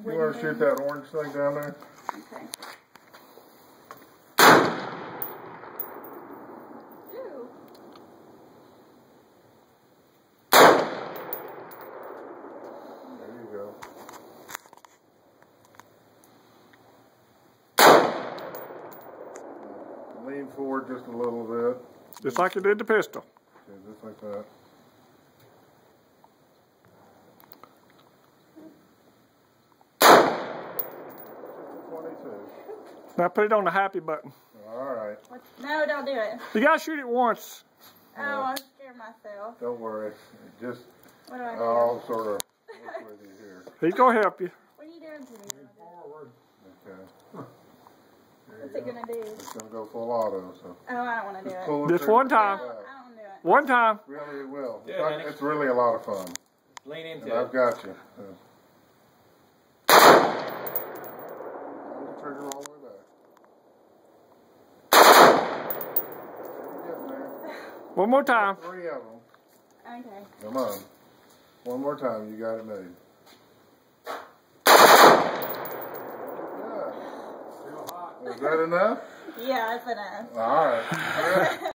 You want to shoot that orange thing down there? Okay. Ew. There you go. Lean forward just a little bit. Just like you did the pistol. Okay, just like that. Now put it on the happy button. Alright. No, don't do it. You gotta shoot it once. Oh, I'm scared myself. Don't worry. Just, What do I do? I'll sort of work with you here. He's gonna help you. What are you doing to me? Forward. Okay. What's it gonna do? It's going to go full auto, so. Oh, I don't want to do it. Pull it Just through one the time. I don't want to do it. One time. Really, it will. Yeah, Danny. It's really a lot of fun. Lean into And it. I've got you. Hold the trigger all the way back. You're getting there. One more time. 3 of them. Okay. Come on. One more time. You got it made. Good. Is that enough? Yeah, that's enough. All right.